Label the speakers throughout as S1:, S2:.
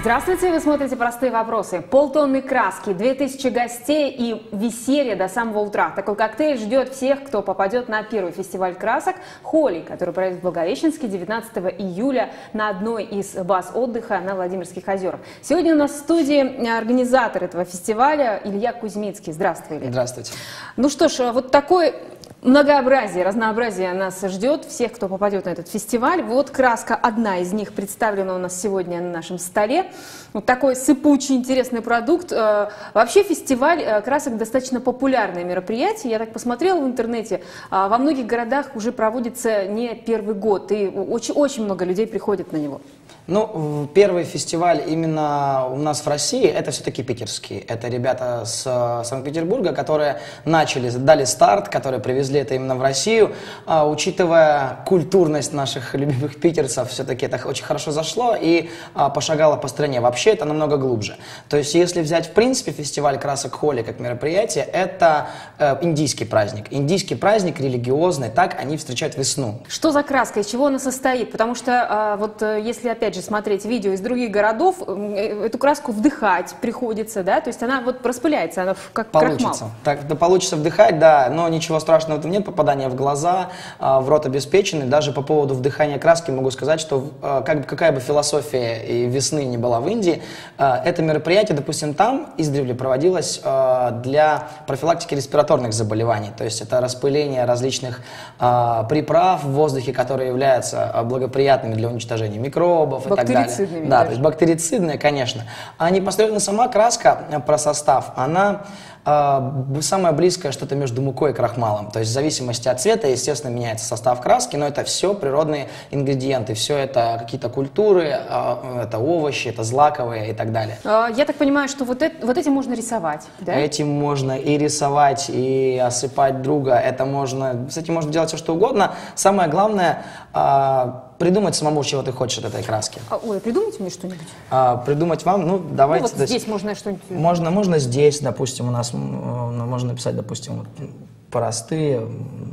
S1: Здравствуйте, вы смотрите «Простые вопросы». Полтонны краски, 2000 гостей и веселье до самого утра. Такой коктейль ждет всех, кто попадет на первый фестиваль красок «Холи», который пройдет в Благовещенске 19 июля на одной из баз отдыха на Владимирских озерах. Сегодня у нас в студии организатор этого фестиваля Илья Кузьмицкий. Здравствуй, Илья.
S2: Здравствуйте.
S1: Ну что ж, вот такой... Многообразие, разнообразие нас ждет, всех, кто попадет на этот фестиваль. Вот краска, одна из них представлена у нас сегодня на нашем столе. Вот такой сыпучий, интересный продукт. Вообще фестиваль красок достаточно популярное мероприятие. Я так посмотрела в интернете, во многих городах уже проводится не первый год, и очень много людей приходят на него.
S2: Ну, первый фестиваль именно у нас в России, это все-таки питерский. Это ребята с Санкт-Петербурга, которые дали старт, которые привезли это именно в Россию. Учитывая культурность наших любимых питерцев, все-таки это очень хорошо зашло и пошагало по стране. Вообще это намного глубже. То есть, если взять, в принципе, фестиваль красок Холи как мероприятие, это индийский праздник. Индийский праздник, религиозный, так они встречают весну.
S1: Что за краска, из чего она состоит? Потому что, вот если опять же смотреть видео из других городов, эту краску вдыхать приходится, да, то есть она вот распыляется, она как крахмал.
S2: Так, да, получится вдыхать, да, но ничего страшного в этом нет, попадания в глаза, в рот обеспечены. Даже по поводу вдыхания краски могу сказать, что какая бы философия и весны ни была в Индии, это мероприятие, допустим, там издревле проводилось для профилактики респираторных заболеваний, то есть это распыление различных приправ в воздухе, которые являются благоприятными для уничтожения микробов и так далее. Да, то есть бактерицидные, конечно. А непосредственно сама краска, про состав, она самое близкое что-то между мукой и крахмалом. То есть в зависимости от цвета, естественно, меняется состав краски, но это все природные ингредиенты, все это какие-то культуры, это овощи, это злаковые и так далее.
S1: Я так понимаю, что вот этим можно рисовать, да?
S2: Этим можно и рисовать, и осыпать друга, с этим можно делать все, что угодно. Самое главное придумать самому, чего ты хочешь от этой краски.
S1: Ой, придумайте мне что-нибудь.
S2: Придумать вам, ну, давайте.
S1: Ну, вот здесь можно что-нибудь.
S2: Можно здесь, допустим, у нас можно написать, допустим, вот, простые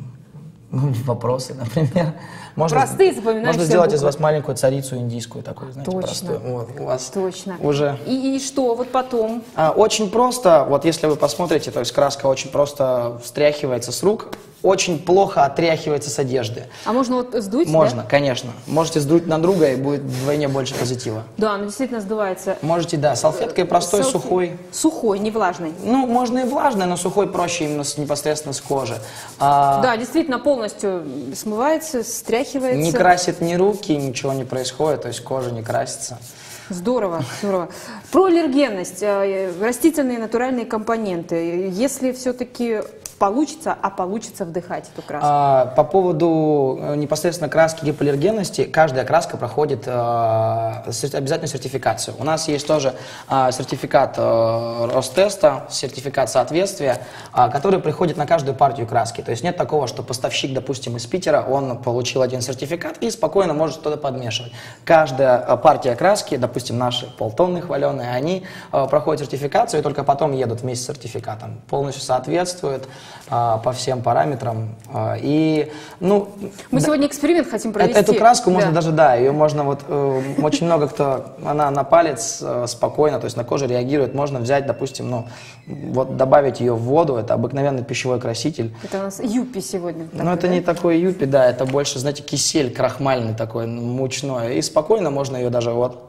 S2: вопросы, например.
S1: Простые, запоминающие.
S2: Можно сделать из вас маленькую царицу индийскую, такую, знаете,
S1: точно.
S2: простую. Вот, у вас
S1: точно.
S2: Уже.
S1: И что вот потом?
S2: Очень просто, вот если вы посмотрите, то есть краска очень просто встряхивается с рук, очень плохо отряхивается с одежды.
S1: А можно вот сдуть?
S2: Можно,
S1: да?
S2: Конечно. Можете сдуть на друга, и будет вдвойне больше позитива.
S1: Да, она действительно сдувается.
S2: Можете, да, салфеткой простой, сухой.
S1: Сухой, не влажный.
S2: Ну, можно и влажный, но сухой проще именно непосредственно с кожи.
S1: Да, действительно полностью смывается, стряхивается.
S2: Не красит ни руки, ничего не происходит, то есть кожа не красится.
S1: Здорово, здорово. Про аллергенность, растительные натуральные компоненты. Если все-таки получится вдыхать эту краску?
S2: По поводу непосредственно краски гипоаллергенности, каждая краска проходит обязательную сертификацию. У нас есть тоже сертификат Ростеста, сертификат соответствия, который приходит на каждую партию краски. То есть нет такого, что поставщик, допустим, из Питера, он получил один сертификат и спокойно может что-то подмешивать. Каждая партия краски, допустим, наши полтонны хваленые, они проходят сертификацию и только потом едут вместе с сертификатом. Полностью соответствуют по всем параметрам. И, ну,
S1: мы сегодня эксперимент хотим провести.
S2: Эту краску можно даже, ее можно вот, очень много кто, она на палец спокойно, то есть на коже реагирует, можно взять, допустим, вот добавить ее в воду, это обыкновенный пищевой краситель.
S1: Это у нас юппи сегодня.
S2: Но это не такой юппи, да, это больше, знаете, кисель крахмальный такой, мучной, и спокойно можно ее даже вот.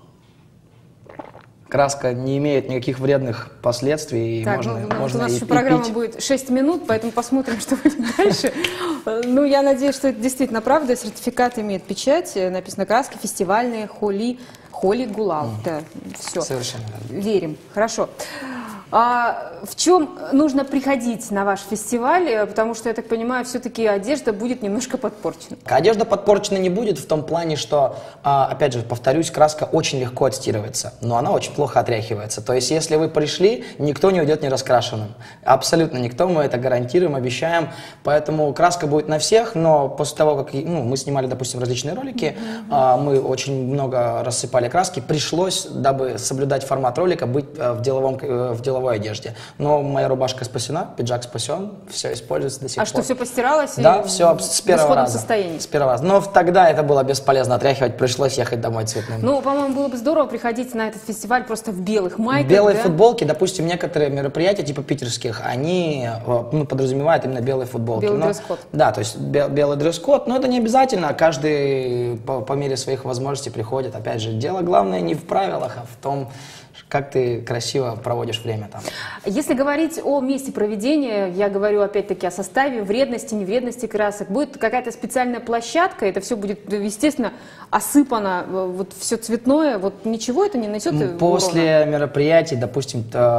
S2: Краска не имеет никаких вредных последствий.
S1: Так,
S2: можно
S1: у нас
S2: и
S1: еще программа
S2: пить.
S1: будет 6 минут, поэтому посмотрим, что будет дальше. Ну, я надеюсь, что это действительно правда. Сертификат имеет печать, написано краски фестивальные, Холи Гулал. Да, все.
S2: Совершенно верно.
S1: Верим. Хорошо. В чем нужно приходить на ваш фестиваль? Потому что, я так понимаю, все-таки одежда будет немножко подпорчена.
S2: Одежда подпорчена не будет в том плане, что, опять же, повторюсь, краска очень легко отстирывается, но она очень плохо отряхивается. То есть, если вы пришли, никто не уйдет не раскрашенным. Абсолютно никто, мы это гарантируем, обещаем. Поэтому краска будет на всех, но после того, как мы снимали, допустим, различные ролики, мы очень много рассыпали краски, пришлось, дабы соблюдать формат ролика, быть в деловом деловой одежде. Но моя рубашка спасена, пиджак спасен, все используется до сих пор.
S1: А что, все постиралось?
S2: Да, все с первого раза.
S1: Состоянии?
S2: С первого раза. Но тогда это было бесполезно отряхивать, пришлось ехать домой цветным.
S1: Ну, по-моему, было бы здорово приходить на этот фестиваль просто в белых майках.
S2: Белые
S1: да?
S2: футболки, допустим, некоторые мероприятия типа питерских, они подразумевают именно белые футболки.
S1: Белый дресс-код.
S2: Да, то есть белый дресс-код, но это не обязательно, каждый по мере своих возможностей приходит. Опять же, дело главное не в правилах, а в том, как ты красиво проводишь время там.
S1: Если говорить о месте проведения, я говорю опять-таки о составе, вредности, невредности красок, будет какая-то специальная площадка, это все будет, естественно, осыпано, вот все цветное, вот ничего это не несет
S2: После
S1: урона?
S2: мероприятий, допустим,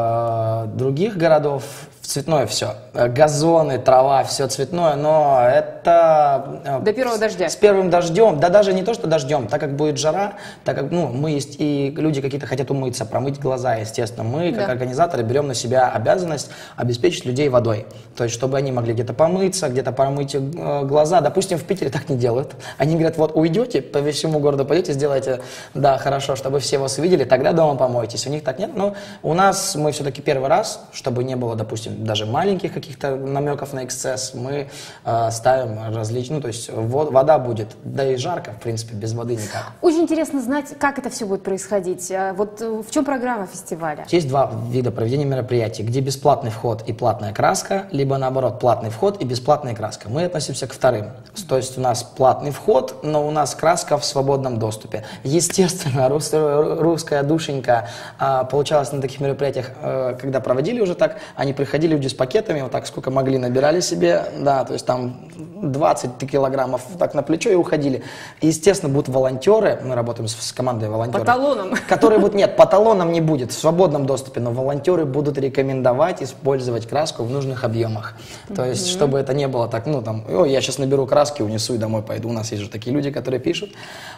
S2: других городов, цветное все. Газоны, трава, все цветное, но это...
S1: До первого дождя.
S2: С первым дождем, да даже не то, что дождем, так как будет жара, так как, мы есть, и люди какие-то хотят умыться, промыть глаза, естественно. Мы, как организаторы, берем на себя обязанность обеспечить людей водой. То есть, чтобы они могли где-то помыться, где-то промыть глаза. Допустим, в Питере так не делают. Они говорят, вот уйдете, по всему городу пойдете, сделайте, да, хорошо, чтобы все вас увидели, тогда дома помойтесь. У них так нет, но у нас мы все-таки первый раз, чтобы не было, допустим, даже маленьких каких-то намеков на эксцесс, мы ставим различные, то есть вода будет, да и жарко, в принципе, без воды никак.
S1: Очень интересно знать, как это все будет происходить. Вот в чем программа фестиваля?
S2: Есть два вида проведения мероприятий, где бесплатный вход и платная краска, либо наоборот, платный вход и бесплатная краска. Мы относимся к вторым. То есть у нас платный вход, но у нас краска в свободном доступе. Естественно, русская душенька получалась на таких мероприятиях, когда проводили уже так, они приходили люди с пакетами, вот так сколько могли набирали себе, да, то есть там 20 килограммов так на плечо и уходили. И, естественно, будут волонтеры, мы работаем с командой волонтеров.
S1: По талонам?
S2: Которые будут, нет, по талонам не будет, в свободном доступе, но волонтеры будут рекомендовать использовать краску в нужных объемах. То есть, чтобы это не было так, я сейчас наберу краски, унесу и домой пойду. У нас есть же такие люди, которые пишут.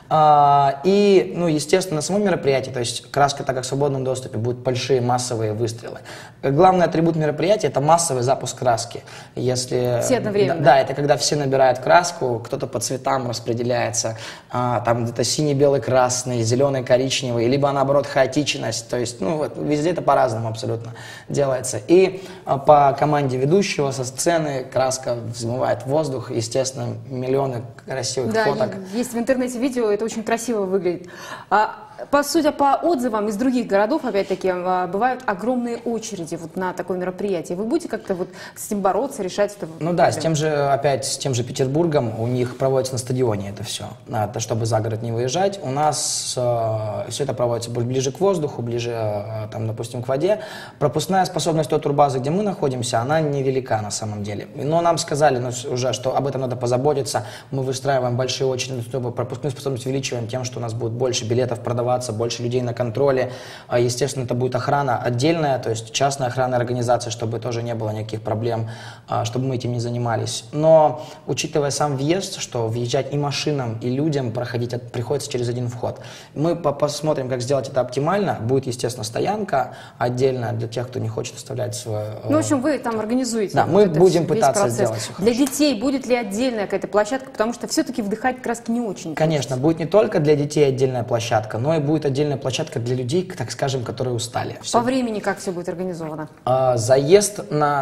S2: И, естественно, на самом мероприятии, то есть краска, так как в свободном доступе, будут большие массовые выстрелы. Главный атрибут мероприятия — это массовый запуск краски. Если,
S1: все одновременно?
S2: Да, это когда все набирают краску, кто-то по цветам распределяется, там где-то синий, белый, красный, зеленый, коричневый, либо наоборот хаотичность, то есть, везде это по-разному абсолютно делается. И по команде ведущего со сцены краска взмывает в воздух, естественно, миллионы красивых фоток.
S1: Есть в интернете видео, это очень красиво выглядит. Судя по отзывам из других городов, опять-таки, бывают огромные очереди вот на такое мероприятие. Вы будете как-то вот с этим бороться, решать это?
S2: Да, с тем же Петербургом, у них проводится на стадионе это все, это чтобы за город не выезжать. У нас все это проводится ближе к воздуху, ближе, там, допустим, к воде. Пропускная способность той турбазы, где мы находимся, она невелика на самом деле. Но нам сказали уже, что об этом надо позаботиться. Мы выстраиваем большие очереди, чтобы пропускную способность увеличиваем тем, что у нас будет больше билетов продаваться, больше людей на контроле. Естественно, это будет охрана отдельная, то есть частная охранная организация, чтобы тоже не было никаких проблем, чтобы мы этим не занимались. Но, учитывая сам въезд, что въезжать и машинам, и людям приходится через один вход, мы посмотрим, как сделать это оптимально. Будет, естественно, стоянка отдельная для тех, кто не хочет оставлять свое...
S1: в общем, вы там организуете.
S2: Да, мы будем пытаться сделать все
S1: хорошо. Для детей будет ли отдельная какая-то площадка, потому что все-таки вдыхать краски не очень.
S2: Конечно, будет не только для детей отдельная площадка, но и будет отдельная площадка для людей, так скажем, которые устали.
S1: По времени как все будет организовано?
S2: Заезд на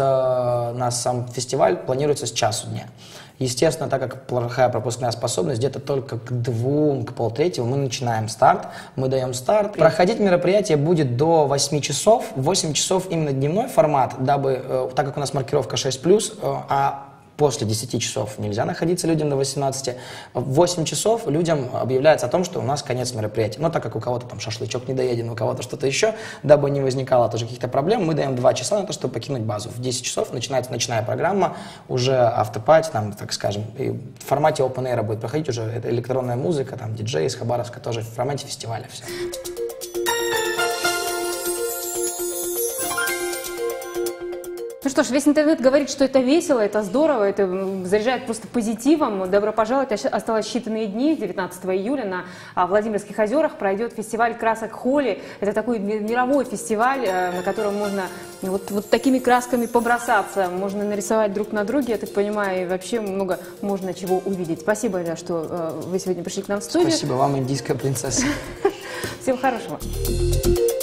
S2: сам фестиваль планируется с часу дня. Естественно, так как плохая пропускная способность, где-то только к 2, к полтретьего мы начинаем старт, мы даем старт. Проходить мероприятие будет до 8 часов. 8 часов именно дневной формат, дабы, так как у нас маркировка 6+, а после 10 часов нельзя находиться людям до 18. В 8 часов людям объявляется о том, что у нас конец мероприятия. Но так как у кого-то там шашлычок недоеден, у кого-то что-то еще, дабы не возникало тоже каких-то проблем, мы даем 2 часа на то, чтобы покинуть базу. В 10 часов начинается ночная программа, уже автопати, там, так скажем, и в формате open air будет проходить уже это электронная музыка, там, диджей из Хабаровска, тоже в формате фестиваля все.
S1: Ну что ж, весь интернет говорит, что это весело, это здорово, это заряжает просто позитивом. Добро пожаловать, осталось считанные дни, 19 июля на Владимирских озерах пройдет фестиваль красок Холли. Это такой мировой фестиваль, на котором можно вот такими красками побросаться, можно нарисовать друг на друге, я так понимаю, и вообще много можно чего увидеть. Спасибо, Илья, что вы сегодня пришли к нам в студию.
S2: Спасибо вам, индийская принцесса.
S1: Всего хорошего.